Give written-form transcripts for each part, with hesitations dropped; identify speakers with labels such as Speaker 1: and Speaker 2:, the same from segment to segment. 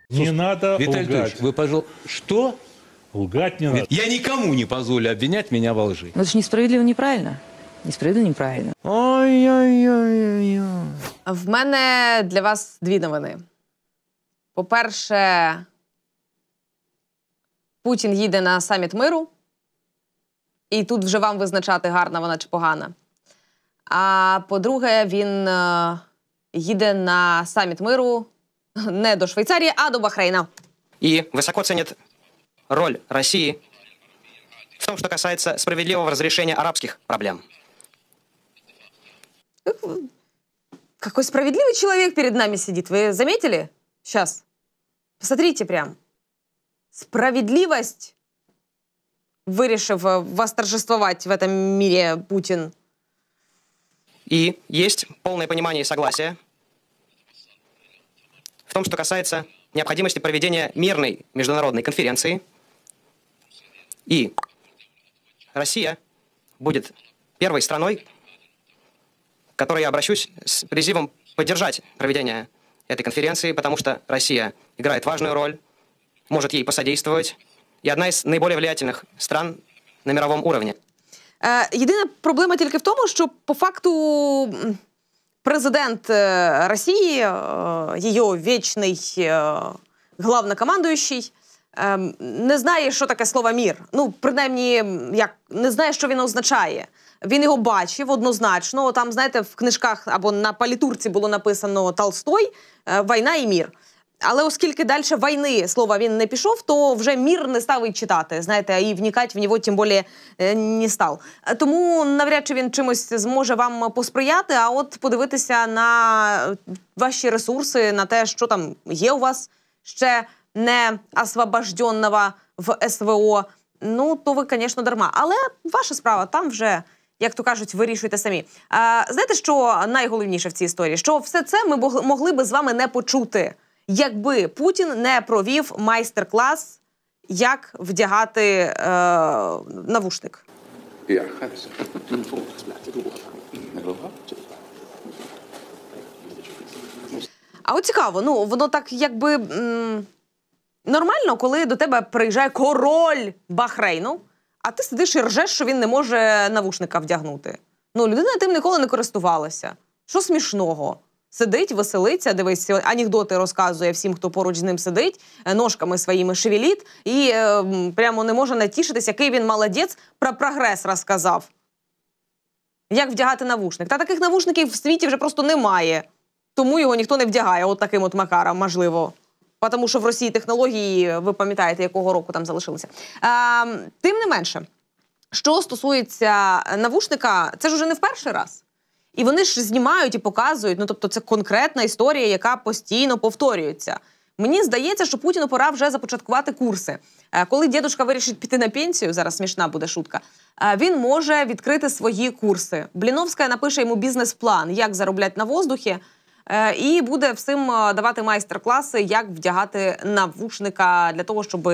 Speaker 1: Не надо
Speaker 2: Виталий Анатольевич,
Speaker 1: лгать.
Speaker 2: вы, пожалуйста... Что?
Speaker 1: Лгать не надо.
Speaker 2: Я никому не позволю обвинять меня во лжи.
Speaker 3: Ну, это же несправедливо неправильно. Несправедливо неправильно.
Speaker 2: Ой-ой-ой-ой.
Speaker 4: В мене для вас дві новини. По-перше, Путін їде на саміт миру. І тут вже вам визначати, гарна вона чи погана. А по-друге, він їде на саміт миру не до Швейцарії, а до Бахрейна.
Speaker 5: И высоко ценит роль России в том, что касается справедливого разрешения арабских проблем.
Speaker 4: Какой справедливый человек перед нами сидит. Вы заметили? Сейчас. Посмотрите прям. Справедливость вырішив восторжествовать в этом мире Путин.
Speaker 5: И есть полное понимание и согласие в том, что касается необходимости проведения мирной международной конференции. И Россия будет первой страной, к которой я обращусь с призывом поддержать проведение этой конференции, потому что Россия играет важную роль, может ей посодействовать, и одна из наиболее влиятельных стран на мировом уровне.
Speaker 4: Єдина проблема тільки в тому, що по факту президент Росії, її вічний главнокомандуючий, не знає, що таке слово «мір». Ну, принаймні, не знає, що він означає. Він його бачив однозначно. Там, знаєте, в книжках або на палітурці було написано Толстой «Війна і мір». Але оскільки далі війни слова він не пішов, то вже мір не став і читати, знаєте, і вникати в нього тим більше не став. Тому навряд чи він чимось зможе вам посприяти, а от подивитися на ваші ресурси, на те, що там є у вас ще не освобожденного в СВО, ну, то ви, звісно, дарма. Але ваша справа, там вже, як то кажуть, вирішуйте самі. Знаєте, що найголовніше в цій історії? Що все це ми могли би з вами не почути, якби Путін не провів майстер-клас, як вдягати навушник. А от цікаво, ну, воно так якби нормально, коли до тебе приїжджає король Бахрейну, а ти сидиш і ржеш, що він не може навушника вдягнути. Ну, людина тим ніколи не користувалася. Що смішного? Сидить, веселиться, дивись, анекдоти розказує всім, хто поруч з ним сидить, ножками своїми шевелить, і прямо не може натішитись, який він молодець, про прогрес розказав. Як вдягати навушник. Та таких навушників в світі вже просто немає. Тому його ніхто не вдягає, от таким от макаром, можливо. Тому що в Росії технології, ви пам'ятаєте, якого року там залишилися. Тим не менше, що стосується навушника, це ж уже не в перший раз. І вони ж знімають і показують, ну, тобто це конкретна історія, яка постійно повторюється. Мені здається, що Путіну пора вже започаткувати курси. Коли дідушка вирішить піти на пенсію, зараз смішна буде шутка, він може відкрити свої курси. Бліновська напише йому бізнес-план, як заробляти на воздухі, і буде всім давати майстер-класи, як вдягати навушника для того, щоб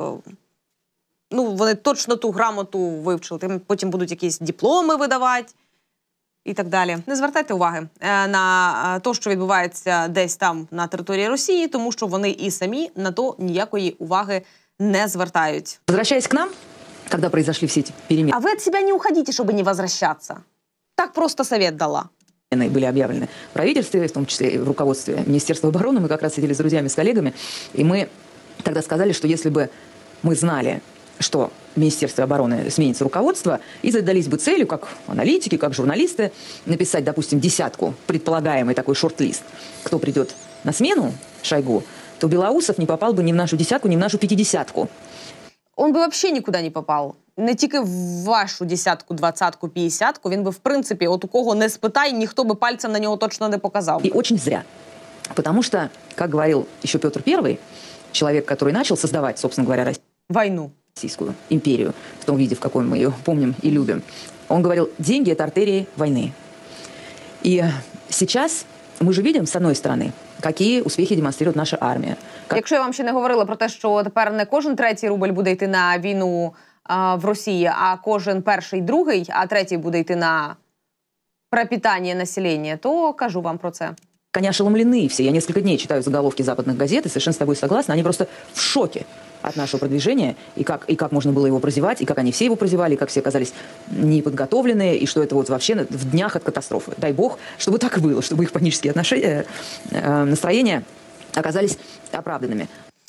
Speaker 4: вони точно ту грамоту вивчили. Потім будуть якісь дипломи видавати. І так далі. Не звертайте уваги на те, що відбувається десь там на території Росії, тому що вони і самі на то ніякої уваги не звертають.
Speaker 3: Возвращаясь к нам, когда произошли все эти перемены,
Speaker 4: А вы от себя не уходите, чтобы не возвращаться. Так просто совет дала.
Speaker 3: были объявлены в правительстве, в том числе и в руководстве Министерства обороны. Мы как раз сидели с друзьями, с коллегами, и мы тогда сказали, что если бы мы знали, что в Министерстве обороны сменится руководство, и задались бы целью, как аналитики, как журналисты, написать, допустим, 10 предполагаемый такой шорт-лист, кто придет на смену Шойгу, то Белоусов не попал бы ни в нашу 10, ни в нашу 50.
Speaker 4: Он би взагалі нікуди не попав. Не тільки в вашу 10, 20, 50, він би, в принципі, от у кого не спитай, ніхто би пальцем на нього точно не показав.
Speaker 3: И очень зря. Потому что, как говорил еще Петр I, человек, который начал создавать, собственно говоря,
Speaker 4: Войну.
Speaker 3: Российскую империю, в том виде, в каком мы ее помним и любим, он говорил, деньги – это артерии войны. И сейчас мы же видим, с одной стороны, які успіхи демонструє наша армія.
Speaker 4: Якщо я вам ще не говорила про те, що тепер не кожен третій рубль буде йти на війну в Росії, а кожен перший, другий, а третій буде йти на пропитання населення, то кажу вам про це.
Speaker 3: Они ошеломлены все. Я несколько дней читаю заголовки западных газет, и совершенно с тобой согласна. Они просто в шоке от нашего продвижения, и как можно было его прозевать, и как они все его прозевали, и как все оказались неподготовленные, и что это вот вообще в днях от катастрофы. Дай бог, чтобы так и было, чтобы их панические настроения оказались оправданными.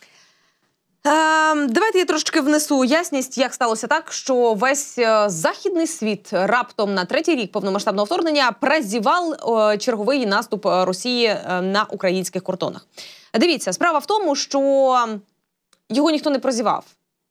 Speaker 4: Давайте я трошки внесу ясність, як сталося так, що весь західний світ раптом на третій рік повномасштабного вторгнення прозівав черговий наступ Росії на українських кордонах. Дивіться, справа в тому, що його ніхто не прозівав.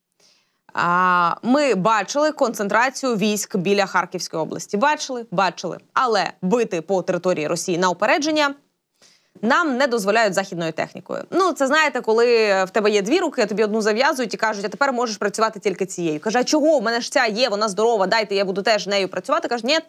Speaker 4: Ми бачили концентрацію військ біля Харківської області. Бачили. Але бити по території Росії на упередження нам не дозволяють західною технікою. Ну, це знаєте, коли в тебе є дві руки, а тобі одну зав'язують і кажуть, а тепер можеш працювати тільки цією. Каже, а чого? У мене ж ця є, вона здорова, дайте, я буду теж нею працювати. Каже, ні,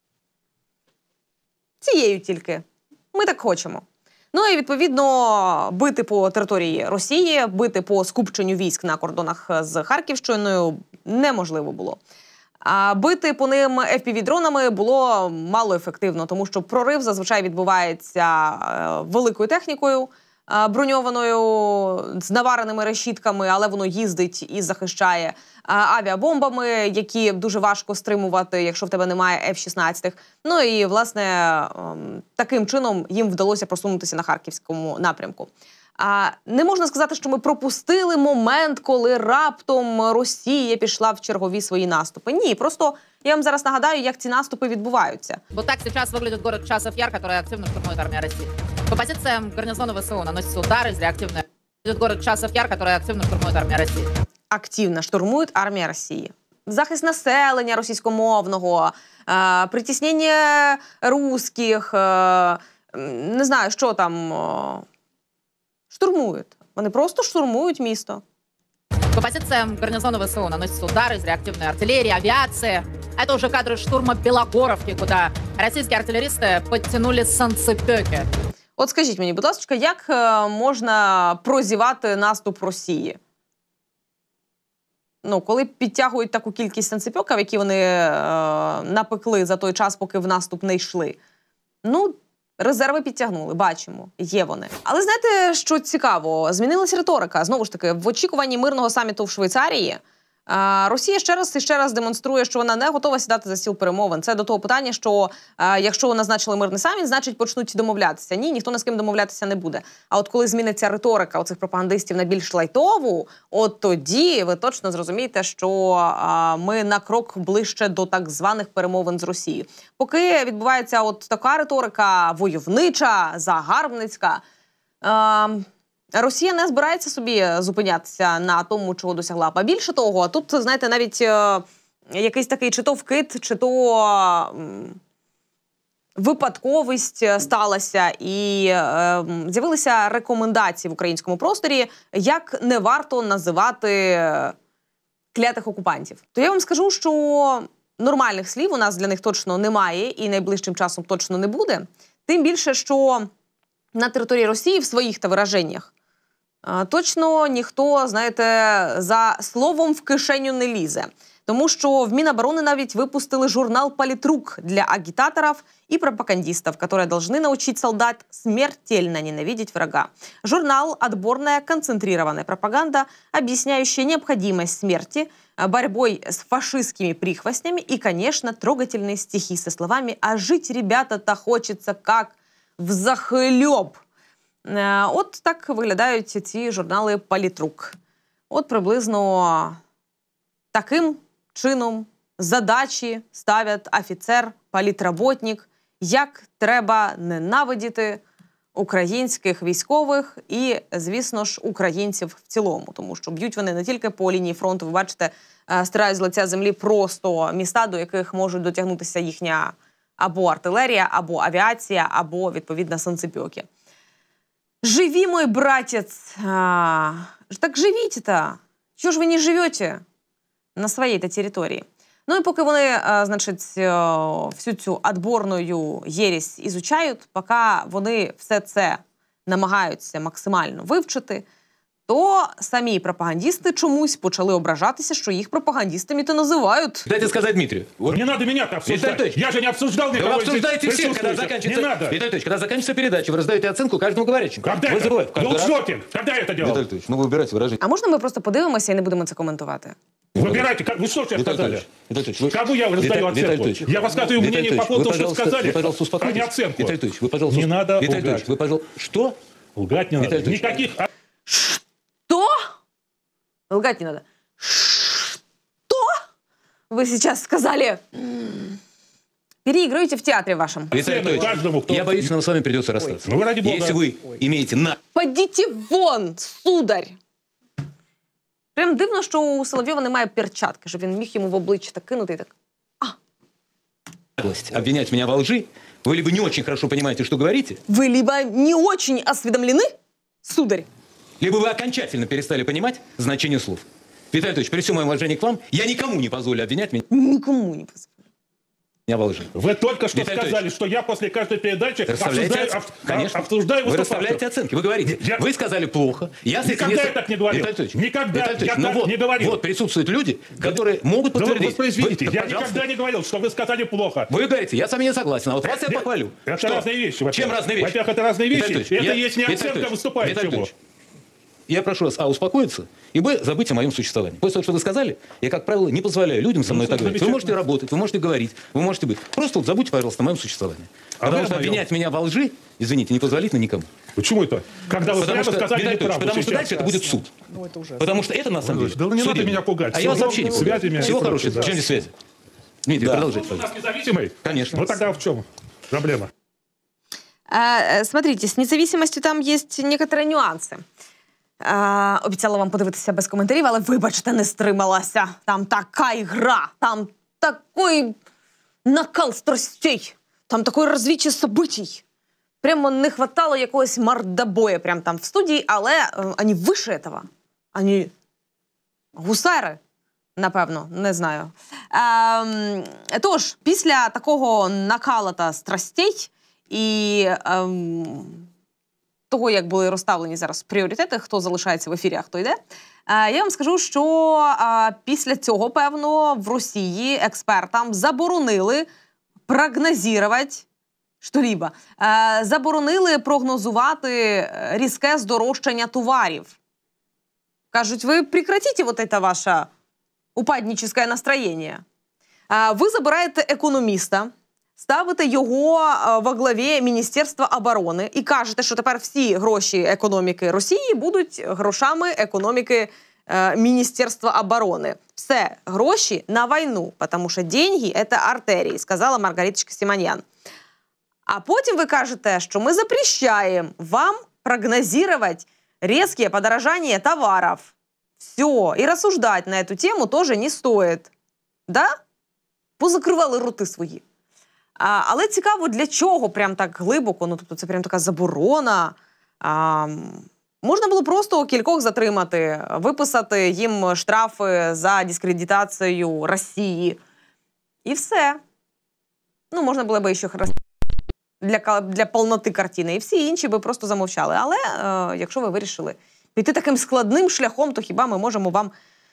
Speaker 4: цією тільки. Ми так хочемо. Ну і, відповідно, бити по території Росії, бити по скупченню військ на кордонах з Харківщиною неможливо було. А бити по ним FPV-дронами було малоефективно, тому що прорив зазвичай відбувається великою технікою, броньованою, з навареними решітками, але воно їздить і захищає авіабомбами, які дуже важко стримувати, якщо в тебе немає F-16. Ну і, власне, таким чином їм вдалося просунутися на Харківському напрямку. Не можна сказати, що ми пропустили момент, коли раптом Росія пішла в чергові свої наступи. Ні, просто я вам зараз нагадаю, як ці наступи відбуваються.
Speaker 1: Вот так сейчас выглядит город Часов Яр, который активно штурмует армия России. По позициям гарнизона ВСУ наносятся удары из реактивной... Город Часов Яр, который активно штурмует армия России.
Speaker 4: Активно штурмує армія Росії. Захист населення російськомовного, притіснення русських, не знаю, що там... Штурмують. Вони просто штурмують місто.
Speaker 1: По позициям гарнизона ВСУ наносятся удары из реактивной артиллерии, авиации. Это уже кадры штурма Белогоровки, куда российские артиллеристы подтянули санцепёки.
Speaker 4: От скажіть мені, будь ласка, як можна прозівати наступ Росії? Ну, коли підтягують таку кількість санцепьоків, які вони напекли за той час, поки в наступ не йшли. Ну, резерви підтягнули, бачимо, є вони. Але знаєте, що цікаво? Змінилася риторика. Знову ж таки, в очікуванні мирного саміту в Швейцарії Росія ще раз і ще раз демонструє, що вона не готова сідати за стіл перемовин. Це до того питання, що якщо назначили мирний саміт, значить почнуть домовлятися. Ні, ніхто ні з ким домовлятися не буде. А от коли зміниться риторика оцих пропагандистів на більш лайтову, от тоді ви точно зрозумієте, що ми на крок ближче до так званих перемовин з Росією. Поки відбувається от така риторика войовнича, загарбницька, Росія не збирається собі зупинятися на тому, чого досягла. А більше того, тут, знаєте, навіть якийсь такий чи то вкид, чи то випадковість сталася. І з'явилися рекомендації в українському просторі, як не варто називати клятих окупантів. То я вам скажу, що нормальних слів у нас для них точно немає і найближчим часом точно не буде. Тим більше, що на території Росії в своїх та вираженнях точно ніхто, знаєте, за словом в кишеню не лізе. Тому що в Минобороны навіть выпустили журнал «Политрук» для агитаторов и пропагандистов, которые должны научить солдат смертельно ненавидеть врага. Журнал – отборная концентрированная пропаганда, объясняющая необходимость смерти, борьбой с фашистскими прихвостнями и, конечно, трогательные стихи со словами «А жить, ребята-то, хочется как взахльоб». От так виглядають ці журнали «Политрук». От приблизно таким чином задачі ставлять офіцер, політработник, як треба ненавидіти українських військових і, звісно ж, українців в цілому. Тому що б'ють вони не тільки по лінії фронту, ви бачите, стирають з лиця землі просто міста, до яких можуть дотягнутися їхня або артилерія, або авіація, або, відповідно, санцепьоки. Живи, мой братец! Так живите-то! Чего ж вы не живете на своей-то території? Ну і поки вони, значить, всю цю адборну єресь ізучають, поки вони все це намагаються максимально вивчити, то самі пропагандисти чомусь почали ображатися, що їх пропагандистами то називають.
Speaker 2: Дайте сказать Дмитрию. Вот.
Speaker 6: Не надо меня-то обсуждать.
Speaker 2: Виталий
Speaker 6: Я же не обсуждал
Speaker 2: Вы
Speaker 6: никого.
Speaker 2: обсуждаете всех, когда
Speaker 6: Не
Speaker 2: заканчивается...
Speaker 6: надо.
Speaker 2: Виталий Анатольевич, когда заканчивается передача, вы раздаете оценку каждому говорящему.
Speaker 6: Когда
Speaker 2: Вы
Speaker 6: это?
Speaker 2: забываете. Каждый раз.
Speaker 6: Волжокин, когда я это делал?
Speaker 2: Виталий Анатольевич, ну вы выбирайте выражение.
Speaker 4: А можна ми просто подивимося і не будемо це коментувати?
Speaker 6: Выбирайте, как, вы что сейчас
Speaker 2: Виталий
Speaker 6: сказали?
Speaker 2: Анатольевич, вы...
Speaker 6: Кому я раздаю
Speaker 2: Виталий
Speaker 6: оценку?
Speaker 2: Анатольевич,
Speaker 6: Я высказываю
Speaker 2: Виталий
Speaker 6: мнение по
Speaker 2: Анатольевич,
Speaker 6: поводу
Speaker 2: вы,
Speaker 6: того, что
Speaker 2: пожалуйста,
Speaker 6: сказали,
Speaker 2: вы, пожалуйста,
Speaker 6: а не
Speaker 2: успокойтесь.
Speaker 6: оценку.
Speaker 2: Виталий Анатольевич, вы, пожалуйста...
Speaker 6: Не надо
Speaker 2: Виталий Анатольевич,
Speaker 6: лгать.
Speaker 2: вы, пожалуйста... Что?
Speaker 6: Лгать не надо.
Speaker 2: Виталий Анатольевич.
Speaker 6: Никаких...
Speaker 4: Что? Лгать не надо. Что? Вы сейчас сказали. Переигрываете в театре вашем.
Speaker 2: Виталий Анатольевич,
Speaker 6: каждому, кто-
Speaker 2: я боюсь, что нам с вами придется расстаться.
Speaker 6: Ну, вы ради бога.
Speaker 2: Если вы имеете на...
Speaker 4: Подите вон, сударь! Прям дивно, що у Соловйова немає перчатки, щоб він міг йому в обличчя так кинути і так.
Speaker 2: наглость обвинять меня во лжи, вы либо не очень хорошо понимаете, что говорите,
Speaker 4: Вы либо не очень осведомлены, сударь,
Speaker 2: либо вы окончательно перестали понимать значение слов. Виталий Анатольевич, при всем моем уважении к вам, я никому не позволю обвинять
Speaker 4: никому не позволю.
Speaker 2: меня во лжи.
Speaker 6: Вы только что
Speaker 2: Виталий
Speaker 6: сказали,
Speaker 2: Анатольевич,
Speaker 6: что я после каждой передачи
Speaker 2: Конечно.
Speaker 6: обсуждаю
Speaker 2: Вы
Speaker 6: выступавших.
Speaker 2: расставляете оценки. Вы говорите,
Speaker 6: Я-
Speaker 2: вы сказали плохо. Я с этим
Speaker 6: Никогда я так не говорил.
Speaker 2: Виталий Анатольевич,
Speaker 6: Никогда
Speaker 2: Виталий Анатольевич,
Speaker 6: я
Speaker 2: ну
Speaker 6: так
Speaker 2: вот,
Speaker 6: не говорил.
Speaker 2: Вот присутствуют люди, которые могут
Speaker 6: Да вы
Speaker 2: подтвердить.
Speaker 6: воспроизведите.
Speaker 2: Вы-
Speaker 6: Я
Speaker 2: пожалуйста.
Speaker 6: никогда не говорил, что вы сказали плохо.
Speaker 2: Вы говорите, я с вами не согласен, а вот вас я похвалю.
Speaker 6: Это
Speaker 2: Что?
Speaker 6: разные вещи. во-первых.
Speaker 2: Чем разные вещи?
Speaker 6: Во-первых, это разные вещи.
Speaker 2: Виталий
Speaker 6: Это
Speaker 2: Анатольевич,
Speaker 6: есть не
Speaker 2: Виталий
Speaker 6: оценка
Speaker 2: Анатольевич, Виталий
Speaker 6: выступающему.
Speaker 2: Анатольевич, я прошу вас, успокоиться, и забыть о моем существовании. После того, что вы сказали, я, как правило, не позволяю людям со мной так говорить. Вы можете работать, вы можете говорить, вы можете быть. Просто вот забудьте, пожалуйста, о моем существовании. Потому
Speaker 6: вы
Speaker 2: что
Speaker 6: о моем?
Speaker 2: обвинять меня во лжи, извините, непозволительно никому.
Speaker 6: Почему это? Когда вы
Speaker 2: Потому
Speaker 6: прямо
Speaker 2: что,
Speaker 6: сказали
Speaker 2: Виталий Анатольевич,
Speaker 6: неправду
Speaker 2: потому что
Speaker 6: сейчас.
Speaker 2: дальше это будет суд. Потому что это на самом деле.
Speaker 6: Да не надо
Speaker 2: судебное.
Speaker 6: меня пугать.
Speaker 2: А я вас
Speaker 6: Всего
Speaker 2: вообще не
Speaker 6: связи
Speaker 2: пугаю.
Speaker 6: меня
Speaker 2: Всего
Speaker 6: не
Speaker 2: хорошего.
Speaker 6: против, да.
Speaker 2: Чем здесь связи? Дмитрий, продолжайте,
Speaker 6: У нас
Speaker 2: пожалуйста.
Speaker 6: независимый?
Speaker 2: Конечно.
Speaker 6: Ну тогда в чем проблема?
Speaker 4: Смотрите, з независимостю там є некоторі нюанси. Обіцяла вам подивитися без коментарів, але вибачте, не стрималася. Там така ігра, там такий накал страстей, там такий розвічі событий. Прямо не хватало якогось мордобоя прямо там в студії, але ані вище этого, ані гусари, напевно, не знаю. Тож, після такого накала та страстей і того, як були розставлені зараз пріоритети, хто залишається в ефірі, а хто йде, я вам скажу, що після цього, певно, в Росії експертам заборонили прогнозувати що-либо. Заборонили прогнозувати різке здорожчання товарів. Кажуть, ви прекратите вот это ваше упадническое настроєння. Ви забираєте економіста, ставите його во главі Міністерства оборони і кажете, що тепер всі гроші економіки Росії будуть грошами економіки Міністерства оборони. Все, гроші на війну, тому що деньги – це артерії, сказала Маргариточка Симоньян. А потім ви кажете, що ми запрещаємо вам прогнозувати різке подорожання товарів. Все, і розсуждати на цю тему теж не стоїть. Да? Позакривали роти свої. Але цікаво, для чого прям так глибоко, ну тобто це прям така заборона. Можна було просто кількох затримати, виписати їм штрафи за дискредитацію Росії. І все. Ну, можна було б ще для повноти картини. І всі інші би просто замовчали. Але якщо ви вирішили піти таким складним шляхом, то хіба ми можемо вам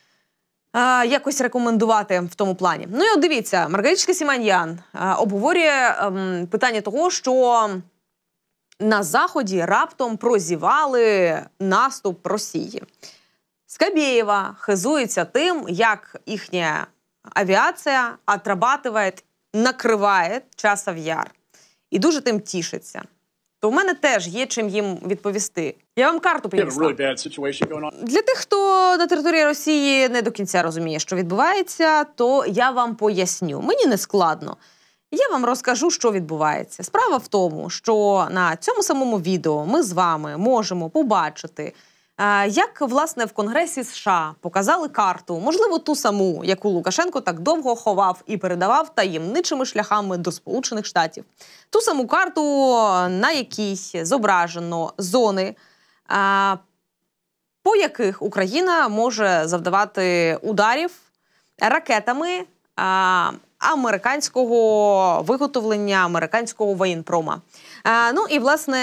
Speaker 4: якось рекомендувати в тому плані. Ну і от дивіться, Маргариточка Симоньян обговорює питання того, що на Заході раптом прозівали наступ Росії. Скабєєва хизується тим, як їхня авіація отрабатує, накриває Часов Яр. І дуже тим тішиться. То в мене теж є чим їм відповісти. Я вам карту принесла. Для тих, хто на території Росії не до кінця розуміє, що відбувається, то я вам поясню. Мені не складно. Я вам розкажу, що відбувається. Справа в тому, що на цьому самому відео ми з вами можемо побачити, як, власне, в Конгресі США показали карту, можливо, ту саму, яку Лукашенко так довго ховав і передавав таємничими шляхами до Сполучених Штатів. Ту саму карту, на якій зображено зони, по яких Україна може завдавати ударів ракетами американського виготовлення, американського воєнпрома. Ну і, власне,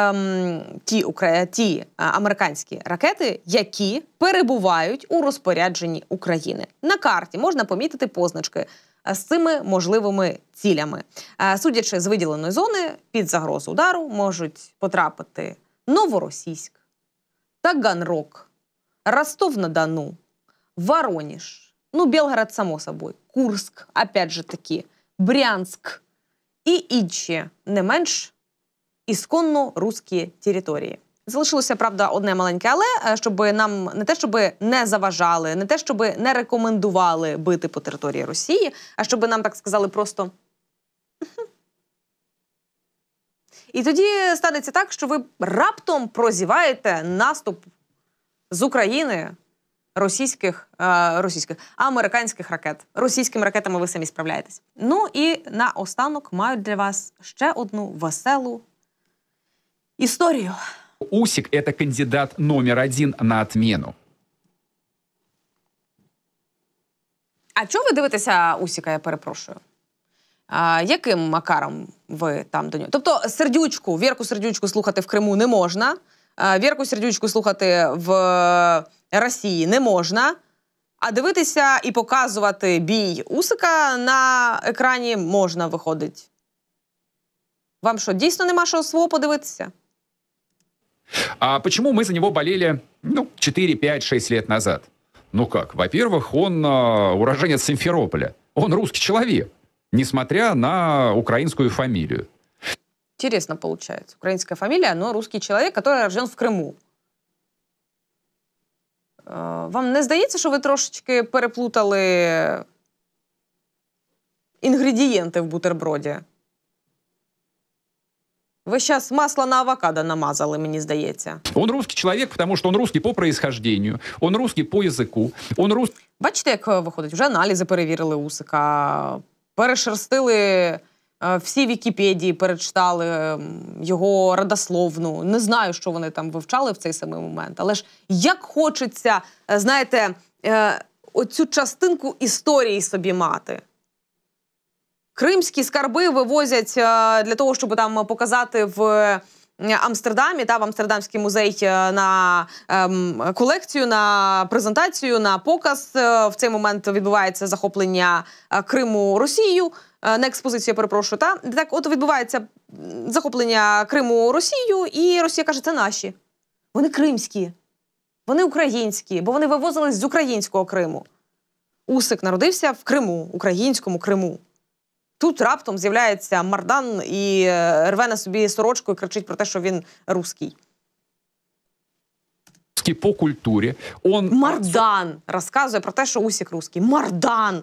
Speaker 4: ті американські ракети, які перебувають у розпорядженні України. На карті можна помітити позначки з цими можливими цілями. Судячи з виділеної зони, під загрозу удару можуть потрапити Новоросійськ, Таганрог, Ростов-на-Дону, Воронеж, ну, Белгород, само собою, Курск, опять же таки, Брянськ і інші не менш ісконно руські території. Залишилося, правда, одне маленьке але, щоб нам не те, щоб не заважали, не те, щоб не рекомендували бити по території Росії, а щоб нам так сказали просто і тоді станеться так, що ви раптом прозіваєте наступ з України американських ракет. Російськими ракетами ви самі справляєтесь. Ну і наостанок маю для вас ще одну веселу історію.
Speaker 7: Усик – это кандидат номер 1 на отмену.
Speaker 4: А чого ви дивитеся Усіка, я перепрошую? Яким макаром ви там до нього? Тобто Вірку Сердючку слухати в Криму не можна, Вірку Сердючку слухати в Росії не можна, а дивитися і показувати бій Усика на екрані можна, виходить. Вам що, дійсно нема що свого подивитися?
Speaker 7: А почему мы за него болели, 4, 5, 6 лет назад? Ну как, во-первых, он уроженец Симферополя. Он русский человек, несмотря на украинскую фамилию.
Speaker 4: Интересно получается. Украинская фамилия, но русский человек, который рожден в Криму. Вам не здається, що ви трошечки переплутали інгредієнти в бутерброді? Ви зараз масло на авокадо намазали, мені здається.
Speaker 7: Он русский человек, потому что он русский по происхождению, он русский по языку, он русский...
Speaker 4: Бачите, як виходить? Вже аналізи перевірили Усика, перешерстили всі Вікіпедії, перечитали його родословну. Не знаю, що вони там вивчали в цей самий момент. Але ж як хочеться, знаєте, оцю частинку історії собі мати. Кримські скарби вивозять для того, щоб там показати в Амстердамі, в Амстердамський музей на колекцію, на презентацію, на показ. В цей момент відбувається захоплення Криму Росією, на експозицію, я перепрошую. Так от відбувається захоплення Криму Росією, і Росія каже, це наші. Вони кримські, вони українські, бо вони вивозились з українського Криму. Усик народився в Криму, українському Криму. Тут раптом з'являється Мардан і рве на собі сорочку і кричить про те, що він русський.
Speaker 7: По культурі.
Speaker 4: Мардан розказує про те, що Усик русський. Мардан!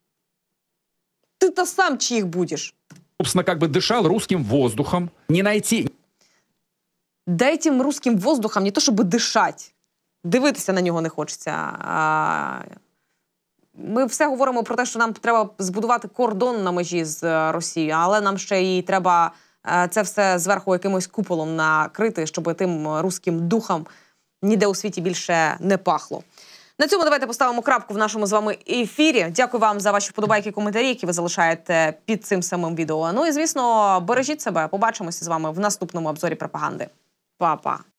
Speaker 4: Ты-то сам чьих будешь?
Speaker 7: Собственно, как бы дышал русским воздухом. Не найти...
Speaker 4: Да этим русским воздухом не то, щоб дишать. Дивитися на нього не хочеться. Ми все говоримо про те, що нам треба збудувати кордон на межі з Росією, але нам ще і треба це все зверху якимось куполом накрити, щоб тим руським духом ніде у світі більше не пахло. На цьому давайте поставимо крапку в нашому з вами ефірі. Дякую вам за ваші вподобайки і коментарі, які ви залишаєте під цим самим відео. Ну і, звісно, бережіть себе. Побачимося з вами в наступному обзорі пропаганди. Па-па.